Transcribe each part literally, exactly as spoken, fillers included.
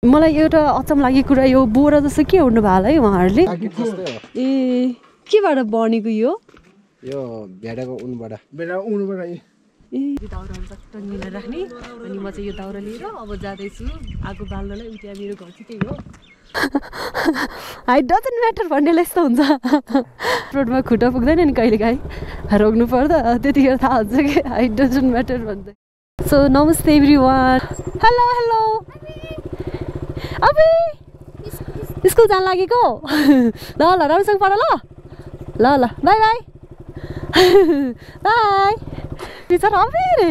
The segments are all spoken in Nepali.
मलाई एउटा अचम्म लागेको कुरा यो बोरा जस्तो के हुनु भयो होला है उहाँहरूले ए केबाट बनेको यो यो भेडाको उनबाट भेडाको उनबाट ए दाउराहरू चट्ट मिलेर राख्ने अनि म चाहिँ यो दाउरा लिएर अब जाँदैछु आगो बाल्नलाई उता मेरो घर चाहिँ त्यही हो हाइट डजन्ट म्याटर भन्नेलाई यस्तो हुन्छ रोडमा खुट्टा पुग्दैन नि कहिले काहीँ रोक्नु पर्दा त्यतिखेर थाहा हुन्छ कि हाइट डजन्ट म्याटर भन्दै सो नमस्ते एभ्री वान हेलो हेलो अबे स्कुल जान लागेको ल ल राम्रोसँग पढ ल ल ल बाई बाई बाई बिचरा अबे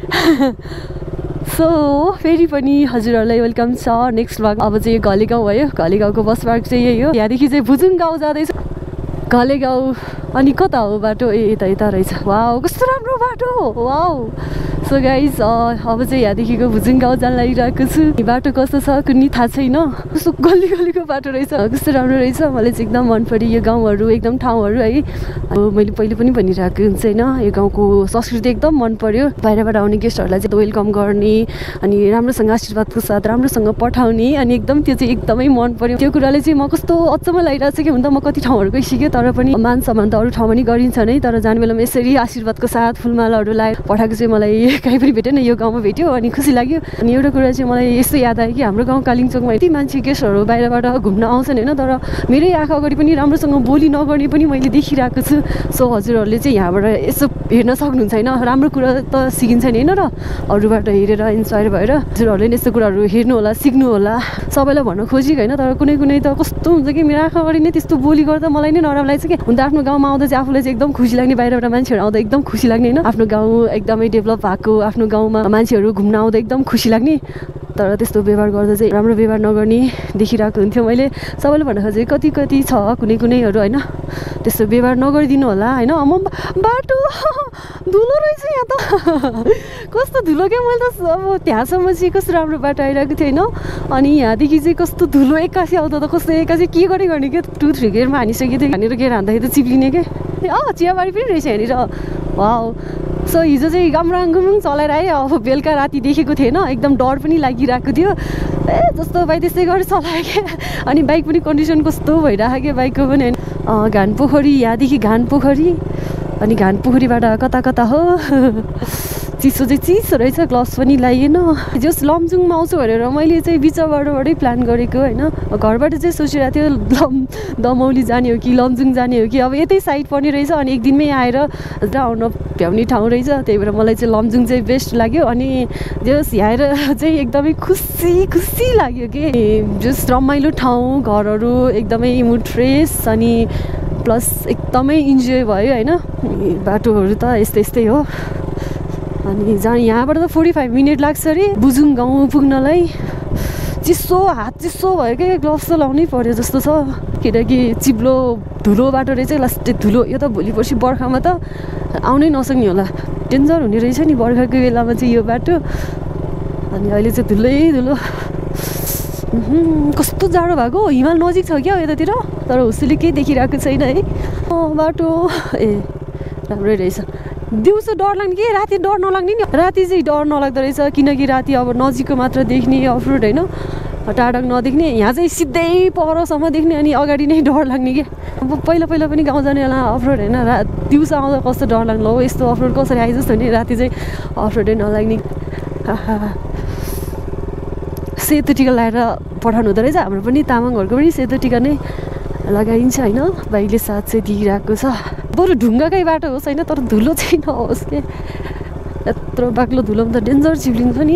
सो फेरि पनि हजुरहरूलाई वेलकम छ नेक्स्ट ब्लग अब चाहिँ यो घले गाउँ भयो घले गाउँको बस पार्क चाहिँ यही हो यहाँदेखि चाहिँ भुजुङ गाउँ जाँदैछु घले गाउँ अनि कता हो बाटो ए यता यता रहेछ वाउ कस्तो राम्रो बाटो वाउ सो गाइज अब चाहिँ यहाँदेखिको भुजुङ गाउँ जान लागिरहेको छु बाटो कस्तो छ कुनै थाहा छैन कस्तो गल्ली गल्लीको बाटो रहेछ कस्तो राम्रो रहेछ मलाई चाहिँ एकदम मन पर्यो यो गाउँहरू एकदम ठाउँहरू है अब मैले पहिले पनि भनिरहेको हुन्छ होइन यो गाउँको संस्कृति एकदम मन पर्यो बाहिरबाट आउने गेस्टहरूलाई चाहिँ वेलकम गर्ने अनि राम्रोसँग आशीर्वादको साथ राम्रोसँग पठाउने अनि एकदम त्यो चाहिँ एकदमै मन पर्यो त्यो कुराले चाहिँ म कस्तो अचम्म लागिरहेको छ कि हुन त म कति ठाउँहरू गइसकेँ तर पनि मान सम्मान त अरू ठाउँमा नि गरिन्छ नै तर जाने बेलामा यसरी आशीर्वादको साथ फुलमालाहरू लगाएर पठाएको चाहिँ मलाई कहीँ पनि भेटेन यो गाउँमा भेट्यो अनि खुसी लाग्यो अनि एउटा कुरा चाहिँ मलाई यस्तो याद आयो कि हाम्रो गाउँ कालिम्पोङमा यति मान्छे गेस्टहरू बाहिरबाट घुम्न आउँछन् होइन तर मेरै आँखा अगाडि पनि राम्रोसँग बोली नगर्ने पनि मैले देखिरहेको छु सो हजुरहरूले चाहिँ यहाँबाट यसो हेर्न सक्नुहुन्छ होइन राम्रो कुरा त सिकिन्छ नि होइन र अरूबाट हेरेर इन्सपायर भएर हजुरहरूले नि यस्तो कुराहरू हेर्नु होला सिक्नु होला सबैलाई भन्न खोजेको होइन तर कुनै कुनै त कस्तो हुन्छ कि मेरो आँखा अगाडि नै त्यस्तो बोली गर्दा मलाई नै नराम्रो लाग्छ कि हुन त आफ्नो गाउँमा आउँदा चाहिँ आफूलाई चाहिँ एकदम खुसी लाग्ने बाहिरबाट मान्छेहरू आउँदा एकदम खुसी लाग्ने होइन आफ्नो गाउँ एकदमै डेभलप भएको आफ्नो गाउँमा मान्छेहरू घुम्न आउँदा एकदम खुसी लाग्ने तर त्यस्तो व्यवहार गर्दा चाहिँ राम्रो व्यवहार नगर्ने देखिरहेको हुन्थ्यो मैले सबैले भन्न खोजेँ कति कति छ कुनै कुनैहरू होइन त्यस्तो व्यवहार नगरिदिनु होला होइन म बाटो धुलो रहेछ यहाँ त कस्तो धुलो क्या मैले त अब त्यहाँसम्म चाहिँ कस्तो राम्रो बाटो आइरहेको थियो होइन अनि यहाँदेखि चाहिँ कस्तो धुलो एक्कासी आउँदा त कस्तो एक्कासी के गर्ने गर्ने क्या टु थ्री गेयरमा हानिसकेको थियो यहाँनिर गेयर हान्दाखेरि त चिप्लिने क्या अँ चियाबारी पनि रहेछ यहाँनिर वाउ सो हिजो चाहिँ गामराङ गुमुङ चलाएर आएँ अब बेलुका राति देखेको थिएन एकदम डर पनि लागिरहेको थियो ए जस्तो बाइक त्यस्तै गरेर चलाएँ क्या अनि बाइक पनि कन्डिसन कस्तो भइरहेको क्या बाइकको पनि होइन घान पोखरी यहाँदेखि घान पोखरी अनि घान पोखरीबाट कता कता हो चिसो चाहिँ चिसो रहेछ ग्लभ्स पनि लगाइएन जस लमजुङमा आउँछु भनेर मैले चाहिँ बिचबाटबाटै प्लान गरेको होइन घरबाट चाहिँ सोचिरहेको थियो लम दमौली जाने हो कि लमजुङ जाने हो कि अब यतै साइड पर्ने रहेछ अनि एक दिनमै आएर आउन भ्याउने ठाउँ रहेछ त्यही भएर मलाई चाहिँ लमजुङ चाहिँ बेस्ट लाग्यो अनि जस यहाँ आएर चाहिँ एकदमै खुसी खुसी लाग्यो कि जस रमाइलो ठाउँ घरहरू एकदमै मुड फ्रेस अनि प्लस एकदमै इन्जोय भयो होइन बाटोहरू त यस्तै यस्तै हो अनि जहाँ यहाँबाट त फोर्टी फाइभ मिनट लाग्छ अरे भुजुङ गाउँ पुग्नलाई चिसो हात चिसो भयो क्या ग्लोभ्स त लाउनै पर्यो जस्तो छ किनकि चिप्लो धुलो बाटो रहेछ लास्टै धुलो यो त भोलि पर्सि बर्खामा त आउनै नसक्ने होला डेन्जर हुने रहेछ नि बर्खाको बेलामा चाहिँ यो बाटो अनि अहिले चाहिँ धुलै धुलो कस्तो जाडो भएको हिमाल नजिक छ क्या यतातिर तर हुसुली केही देखिरहेको छैन है बाटो ए राम्रै रहेछ दिउँसो डर लाग्ने कि राति डर नलाग्ने नि राति चाहिँ डर नलाग्दो रहेछ किनकि राति अब नजिकको मात्र देख्ने अफरोड होइन टाढाको नदेख्ने यहाँ चाहिँ सिधै परसम्म देख्ने अनि अगाडि नै डर लाग्ने कि अब पहिला पहिला पनि गाउँ जाने बेला अफरोड होइन रा दिउँसो आउँदा कस्तो डर लाग्नु हो यस्तो अफरोड कसरी आए जस्तो नि राति चाहिँ अफरोडै नलाग्ने सेतो टिका लगाएर पठाउनु हुँदो रहेछ हाम्रो पनि तामाङहरूको पनि सेतो टिका नै लगाइन्छ होइन बाइकले साथ चाहिँ दिइरहेको छ बरु ढुङ्गाकै बाटो होस् होइन तर धुलो चाहिँ नहोस् के यत्रो बाक्लो धुलोमा त डेन्जर चिप्लिन्छ नि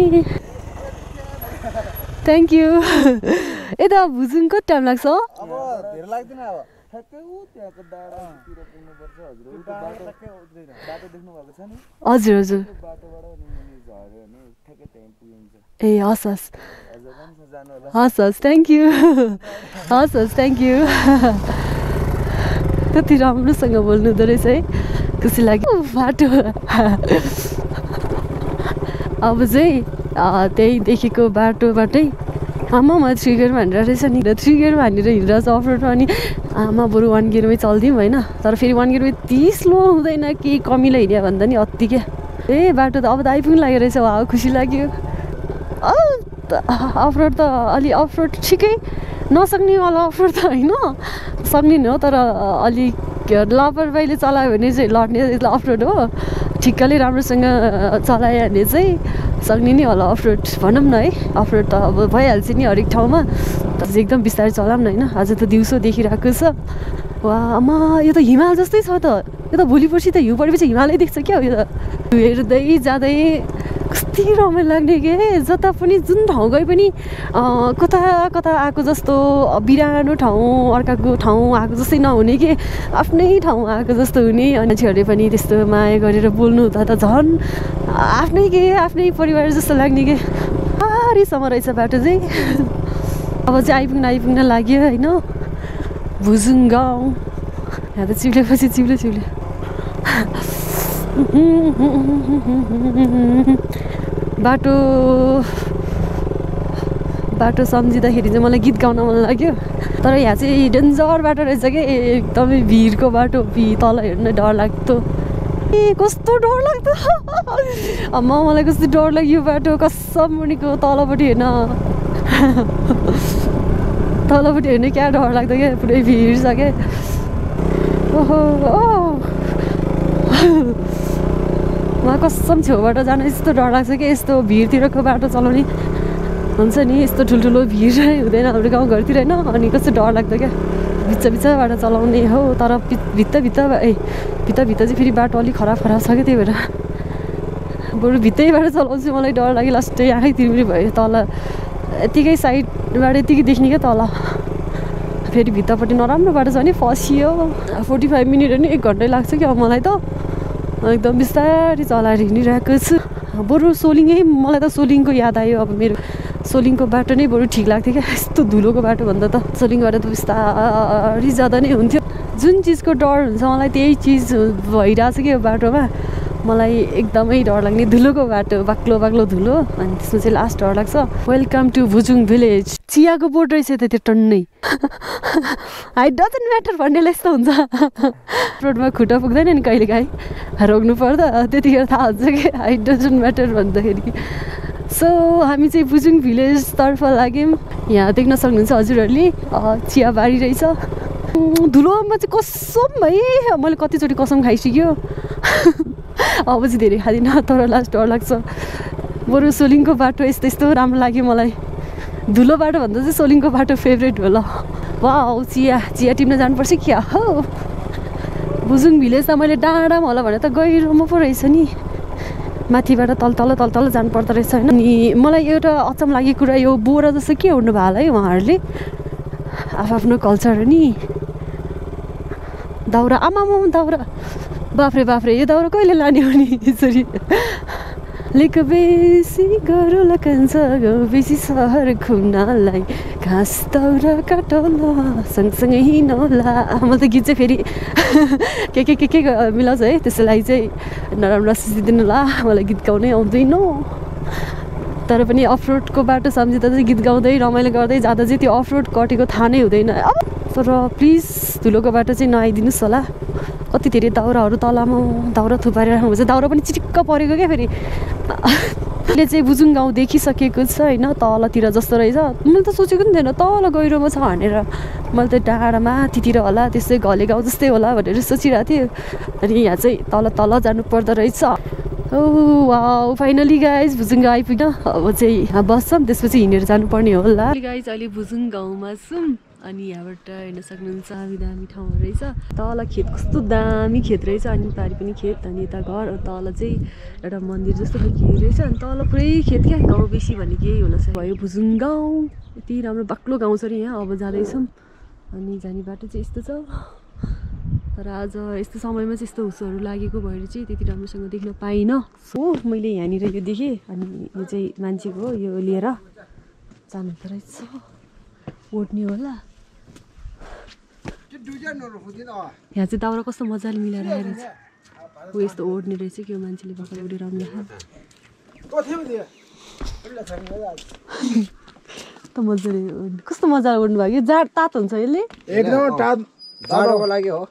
थ्याङ्क यू यता भुजुङ कति टाइम लाग्छ हजुर हजुर ए हस् हस् हस् हस् थ्याङ्क यू हस् हस् थ्याङ्क यू कति राम्रोसँग बोल्नु हुँदो रहेछ है खुसी लाग्यो बाटो अब चाहिँ त्यहीदेखिको बाटोबाटै आमामा थ्री गियरमा हानेर रहेछ नि थ्री गियरमा हानेर हिँडिरहेको छ अफरोडमा अनि आमा बरु वान गियरमै चल्दिउँ होइन तर फेरि वान गियरमै यति स्लो हुँदैन केही कमिलो हिँड्यो भन्दा नि अति क्या ए बाटो त अब त आइपुग्नु लाग्यो रहेछ वा खुसी लाग्यो अफरोड त अलि अफरोड ठिकै नसक्ने वाला अफरोड त होइन सक्ने नै हो तर अलिक लापरवाहीले चलायो भने चाहिँ लड्ने अफरोड हो ठिक्कले राम्रोसँग चलायो भने चाहिँ सक्ने नै होला अफरोड भनौँ न है अफरोड त अब भइहाल्छ नि हरेक ठाउँमा एकदम बिस्तारै चलाऊँ न होइन आज त दिउँसो देखिरहेको छ वा आमा यो त हिमाल जस्तै छ त यो त भोलि पर्सि त हिउँ परेपछि हिमालै देख्छ क्या यो त हेर्दै जाँदै कति रमाइलो लाग्ने के जता पनि जुन ठाउँ गए पनि कता कता आएको जस्तो बिरानो ठाउँ अर्काको ठाउँ आएको जस्तै नहुने कि आफ्नै ठाउँ आएको जस्तो हुने अनि मान्छेहरूले पनि त्यस्तो माया गरेर बोल्नु त त झन् आफ्नै के आफ्नै परिवार जस्तो लाग्ने के साह्रैसम्म रहेछ बाटो चाहिँ अब चाहिँ आइपुग्न आइपुग्न लाग्यो होइन भुजुङ गाउँ यहाँ त चिप्लेपछि चिप्लो चिप्ले बाटो बाटो सम्झिँदाखेरि चाहिँ मलाई गीत गाउन मन लाग्यो तर यहाँ चाहिँ डेन्जर बाटो रहेछ कि एकदमै भिरको बाटो तल हेर्न डर लाग्दो ए कस्तो डर लाग्दो अम्मा मलाई कस्तो डर लाग्यो बाटो कसम मुनिको तलपट्टि हेर्न तलपट्टि हेर्ने क्या डर लाग्दो क्या पुरै भिड छ क्या ओहो मलाई कसम छेउबाट जान यस्तो डर लाग्छ कि यस्तो भिरतिरको बाटो चलाउने हुन्छ नि यस्तो ठुल्ठुलो भिड हुँदैन हाम्रो गाउँघरतिर होइन अनि कस्तो डर लाग्दो क्या बिच बिचबाट चलाउने हो तर भित्ता भित्ता ए भित्ता भित्ता चाहिँ फेरि बाटो अलिक खराब खराब छ क्या त्यही भएर बरु भित्तैबाट चलाउँछु मलाई डर लाग्यो लास्टै आँखै तिर्मिरी भयो तल यतिकै साइडबाट यतिकै देख्ने क्या तल फेरि भित्तापट्टि नराम्रो बाटो छ भने फसियो फोर्टी फाइभ मिनट नि एक घन्टै लाग्छ क्या मलाई त एकदम बिस्तारै चलाएर हिँडिरहेको छु बरु सोलिङै मलाई त सोलिङको याद आयो अब मेरो सोलिङको बाटो नै बरु ठिक लाग्थ्यो क्या यस्तो धुलोको बाटो भन्दा त सोलिङबाट त बिस्तारै जाँदा नै हुन्थ्यो जुन चिजको डर हुन्छ मलाई त्यही चिज भइरहेछ कि यो बाटोमा मलाई एकदमै डर लाग्ने धुलोको बाटो बाक्लो बाक्लो धुलो अनि त्यसमा चाहिँ लास्ट डर लाग्छ वेलकम टु भुजुङ भिलेज चियाको बोट रहेछ त त्यो टन्नै हाइट डजन्ट म्याटर भन्नेलाई यस्तो हुन्छ रोडमा खुट्टा पुग्दैन नि कहिले काहीँ रोक्नु पर्दा त्यतिखेर थाहा हुन्छ कि हाइट डजन्ट म्याटर भन्दाखेरि सो हामी चाहिँ भुजुङ भिलेजतर्फ लाग्यौँ यहाँ देख्न सक्नुहुन्छ हजुरहरूले चियाबारी रहेछ धुलोमा चाहिँ कसम है मैले कतिचोटि कसम खाइसक्यो अब चाहिँ धेरै खाँदिनँ तर लास्ट डर लाग्छ बरु सोलिङको बाटो यस्तो यस्तो राम्रो लाग्यो मलाई धुलो बाटो भन्दा चाहिँ सोलिङको बाटो फेभरेट हो ल वाउ चिया चिया टिप्न जानुपर्छ क्या हो भुजुङ भिलेज त मैले डाँडामा होला भने त गहिरोमा पो रहेछ नि माथिबाट तल तल तल तल जानु पर्दो रहेछ होइन अनि मलाई एउटा अचम्म लागेको कुरा यो बोरा जस्तो के हुनु भयो होला है उहाँहरूले आफ्नो कल्चर हो नि दाउरा आमामा दाउरा बाफ्रे बाफ्रे यो दाउरा कहिले लाने हो नि यसरी लेक बेसी गरौँला कान्छ गाउँ बेसी सहर घुम्नलाई घाँस दाउरा काटौँला सँगसँगै हिँडौँला मैले त गीत चाहिँ फेरि के के के के मिलाउँछ है त्यसलाई चाहिँ नराम्रो सिसिदिनु ला मलाई गीत गाउनै आउँदैन तर पनि अफरोडको बाटो सम्झिँदा चाहिँ गीत गाउँदै रमाइलो गर्दै जाँदा चाहिँ त्यो अफरोड कटेको थाहा नै हुँदैन अब तर प्लिज धुलोको बाटो चाहिँ नआइदिनुहोस् होला कति धेरै दाउराहरू तलामा दाउरा थुपारेर राख्नुहुन्छ दाउरा पनि चिटिक्क परेको क्या फेरि अहिले चाहिँ भुजुङ गाउँ देखिसकेको छ होइन तलतिर जस्तो रहेछ मैले त सोचेको पनि थिएन तल गहिरोमा छ भनेर मैले त डाँडा माथितिर होला त्यस्तै घले गाउँ जस्तै होला भनेर सोचिरहेको थिएँ अनि यहाँ चाहिँ तल तल जानु पर्दो रहेछ oh wow finally guys Bhujung गाउँ आइपुग्न अब चाहिँ बस्छौँ त्यसपछि हिँडेर जानुपर्ने होला गाइज अहिले भुजुङ गाउँमा छौँ अनि यहाँबाट हेर्न सक्नुहुन्छ दामी दामी ठाउँहरू रहेछ तल खेत कस्तो दामी खेत रहेछ अनि पारि पनि खेत अनि यता घर तल चाहिँ एउटा मन्दिर जस्तो के रहेछ अनि तल पुरै खेत क्या गाउँ बेसी भन्ने केही होला भयो भुजुङ गाउँ यति राम्रो बाक्लो गाउँ छ अरे यहाँ अब जाँदैछौँ अनि जाने बाटो चाहिँ यस्तो छ तर आज यस्तो समयमा चाहिँ यस्तो हुसहरू लागेको भएर चाहिँ त्यति राम्रोसँग देख्न पाइनँ सो मैले यहाँनिर यो देखेँ अनि यो चाहिँ मान्छेको हो यो लिएर जानु रहेछ ओड्ने होला यहाँ चाहिँ दाउरा कस्तो मजाले मिलाएर आएर चाहिँ ऊ यस्तो ओड्ने रहेछ कि यो मान्छेले भर्खर उडेर आउनु त मजाले कस्तो मजाले ओड्नु भयो जाड तात हुन्छ यसले एकदम तात जाडोको लागि हो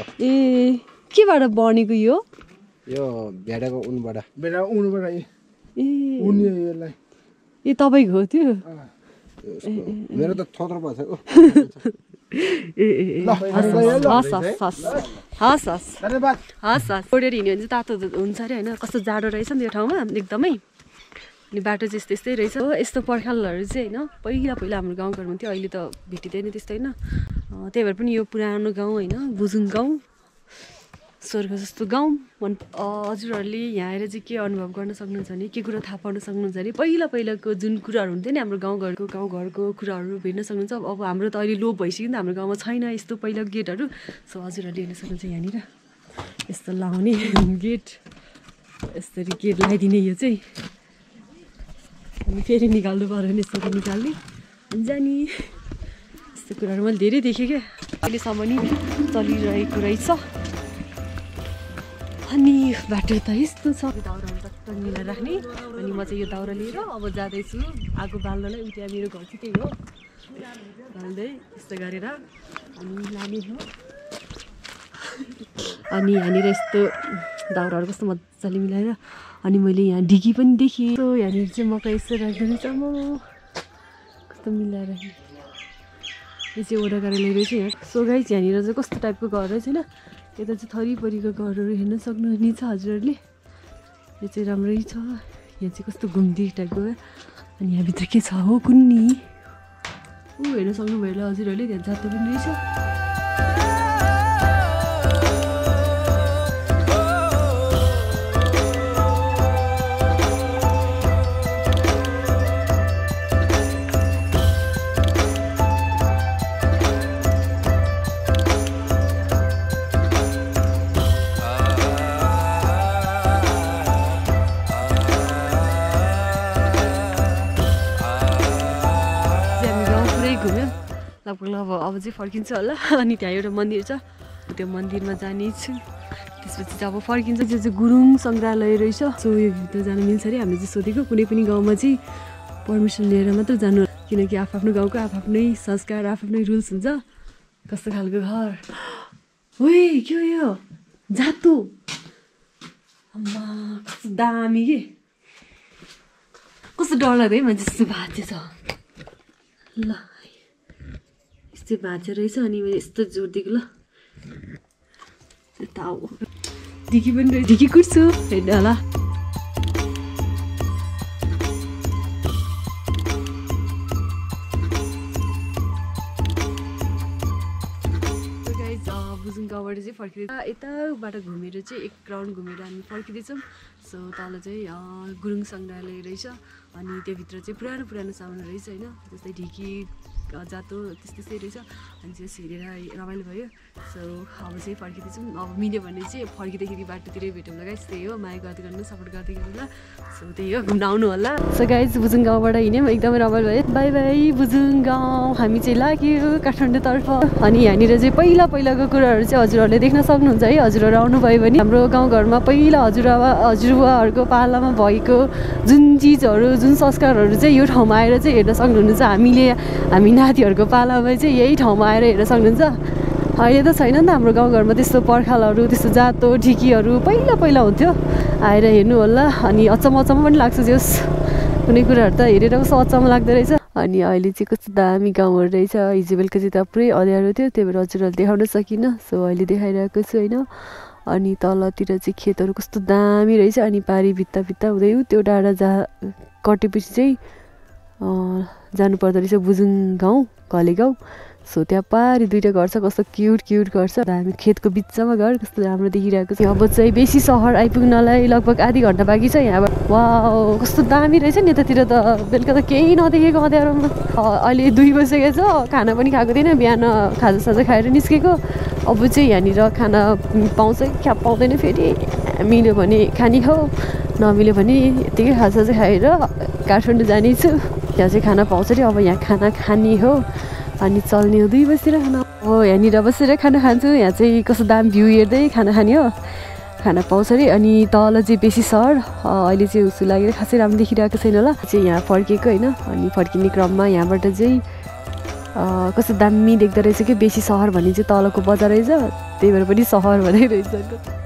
ए केबाट बनेको यो यो भेडाको उनबाट भेडाको उनबाट ए उनी यसलाई ए तपाईँको हो त्यो मेरो त थोत्रो भएको छ ए ए हस् हस् हस् हस् हस् धन्यवाद हस् हस् ओडेर हिँड्यो भने चाहिँ तातो हुन्छ अरे होइन कस्तो जाडो रहेछ नि यो ठाउँमा एकदमै अनि बाटो चाहिँ यस्तै यस्तै रहेछ हो यस्तो पर्खालहरू चाहिँ होइन पहिला पहिला हाम्रो गाउँघरमा थियो अहिले त भेटिँदैन त्यस्तो होइन त्यही भएर पनि यो पुरानो गाउँ होइन बुजुङ गाउँ स्वर्ग जस्तो गाउँ मन हजुरहरूले यहाँ आएर चाहिँ के अनुभव गर्न सक्नुहुन्छ भने के कुरा थाहा पाउन सक्नुहुन्छ भने पहिला पहिलाको जुन कुराहरू हुन्थ्यो नि हाम्रो गाउँघरको गाउँघरको कुराहरू भेट्न सक्नुहुन्छ अब हाम्रो त अहिले लोप भइसक्यो नि त हाम्रो गाउँमा छैन यस्तो पहिला गेटहरू सो हजुरहरूले हेर्न सक्नुहुन्छ यहाँनिर यस्तो लाउने गेट यसरी गेट लगाइदिने यो चाहिँ अनि फेरि निकाल्नु पऱ्यो भने यसरी निकाल्ने जाने यस्तो कुराहरू मैले धेरै देखेँ क्या अहिलेसम्म नि चलिरहेको रहेछ अनि बाटो त यस्तो छ दाउराहरू टक्क मिलाएर राख्ने अनि म चाहिँ यो दाउरा लिएर अब जाँदैछु आगो बाल्नलाई उ त्यहाँ मेरो घर चाहिँ त्यही हो बाल्दै यस्तो गरेर अनि लाने हो अनि यहाँनिर यस्तो दाउराहरू कस्तो मजाले मिलाएर अनि मैले यहाँ डिगी पनि देखेँ यहाँनिर चाहिँ मकै यस्तो राखिदिनु छ म कस्तो मिलाएर यो चाहिँ वडा कार्यालय रहेछ यहाँ सो गाइस यहाँनिर चाहिँ कस्तो टाइपको घर रहेछ होइन यता चाहिँ थरीपरिको घरहरू हेर्न सक्नुहुनेछ हजुरहरूले यो चाहिँ राम्रै छ यहाँ चाहिँ कस्तो घुम्ती टाइपको अनि यहाँभित्र के छ हो कुन्नी ऊ हेर्न सक्नुभयो होला हजुरहरूले त्यहाँ जातो पनि रहेछ लगभग अब अब चाहिँ फर्किन्छ होला अनि त्यहाँ एउटा मन्दिर छ त्यो मन्दिरमा जाने छु त्यसपछि चाहिँ अब फर्किन्छ त्यो चाहिँ गुरुङ सङ्ग्रहालय रहेछ सो यो भित्र जानु मिल्छ अरे हामीले चाहिँ सोधेको कुनै पनि गाउँमा चाहिँ पर्मिसन लिएर मात्र जानु किनकि आफ्नो गाउँको आफ्नै संस्कार आफ्नै रुल्स हुन्छ कस्तो खालको घर ओए के हो यो जातो अम्मा कस्तो दामी के कस्तो डर लाग्दै मान्छे जस्तो भाँचे छ ल यस्तै भाँचे रहेछ अनि मैले यस्तो जोड दिएको ल यता ढिकी पनि रहेछ ढिकी कुट्छु हेर्नु होला बुजुङ गाउँबाट चाहिँ फर्किँदै यताबाट घुमेर चाहिँ एक राउन्ड घुमेर हामी फर्किँदैछौँ सो तल चाहिँ गुरुङ सङ्ग्रहालय रहेछ अनि त्योभित्र चाहिँ पुरानो पुरानो सामान रहेछ होइन जस्तै ढिकी जातो त्यस्तै त्यस्तै रहेछ अनि चाहिँ हेरेर रमाइलो भयो सो अब चाहिँ फर्किँदैछौँ अब मिल्यो भने चाहिँ फर्किँदाखेरि बाटोतिरै भेटौँ होला गाइस त्यही हो माया गर्दै गर्नु सपोर्ट गर्दै गर्नु होला सो त्यही हो घुम्न आउनु होला सो गाइस बुजुङ गाउँबाट हिँड्यौँ एकदमै रमाइलो भयो बाई बाई बुजुङ गाउँ हामी चाहिँ लाग्यो काठमाडौँतर्फ अनि यहाँनिर चाहिँ पहिला पहिलाको कुराहरू चाहिँ हजुरहरूले देख्न सक्नुहुन्छ है हजुरहरू आउनुभयो भने हाम्रो गाउँघरमा पहिला हजुरबा हजुरबुवाहरूको पालामा भएको जुन चिजहरू जुन संस्कारहरू चाहिँ यो ठाउँमा आएर चाहिँ हेर्न सक्नुहुन्छ हामीले हामी नातिहरूको पालामा चाहिँ यही ठाउँमा आएर हेर्न सक्नुहुन्छ अहिले त छैन नि त हाम्रो गाउँघरमा त्यस्तो पर्खालहरू त्यस्तो जातो ढिकीहरू पहिला पहिला हुन्थ्यो आएर हेर्नु होला अनि अचम्म अचम्म पनि लाग्छ जस कुनै कुराहरू त हेरेर कस्तो अचम्म लाग्दो रहेछ अनि अहिले चाहिँ कस्तो दामी गाउँहरू रहेछ हिजो बेलुका चाहिँ त पुरै अँध्यारो थियो त्यही भएर हजुरहरूले देखाउन सकिनँ सो अहिले देखाइरहेको छु होइन अनि तलतिर चाहिँ खेतहरू कस्तो दामी रहेछ अनि पारी भित्ता भित्ता हुँदै त्यो डाँडा जा कटेपछि चाहिँ जानु पर्दो रहेछ बुजुङ गाउँ घले गाउँ सो त्यहाँ पारी दुइटा घर छ कस्तो क्युट क्युट घर छ हामी खेतको बिचमा घर कस्तो राम्रो देखिरहेको छ अब चाहिँ बेसी सहर आइपुग्नलाई लगभग आधी घन्टा बाँकी छ यहाँबाट वाउ कस्तो दामी रहेछ नि यतातिर त बेलुका त केही नदेखेको अँध्यारोमा अहिले दुई बजिसकेको छ खाना पनि खाएको थिएन बिहान खाजासाजा खाएर निस्केको अब चाहिँ यहाँनिर खाना पाउँछ क्या पाउँदैन फेरि मिल्यो भने खाने हो नमिल्यो भने यत्तिकै खाजासाजा खाएर काठमाडौँ जाने छु त्यहाँ चाहिँ खाना पाउँछ अरे अब यहाँ खाना खाने हो अनि चल्ने हो दुई बजीतिर खाना हो यहाँनिर बसेर खाना खान्छु यहाँ चाहिँ कस्तो दाम भ्यू हेर्दै खाना खाने हो खाना पाउँछ अरे अनि तल चाहिँ बेसी सहर अहिले चाहिँ उसो लागेर खासै राम्रो देखिरहेको छैन होला चाहिँ यहाँ फर्केको होइन अनि फर्किने क्रममा यहाँबाट चाहिँ कस्तो दामी देख्दो रहेछ कि बेसी सहर भन्ने चाहिँ तलको बजार रहेछ त्यही भएर पनि सहर भन्दै रहेछ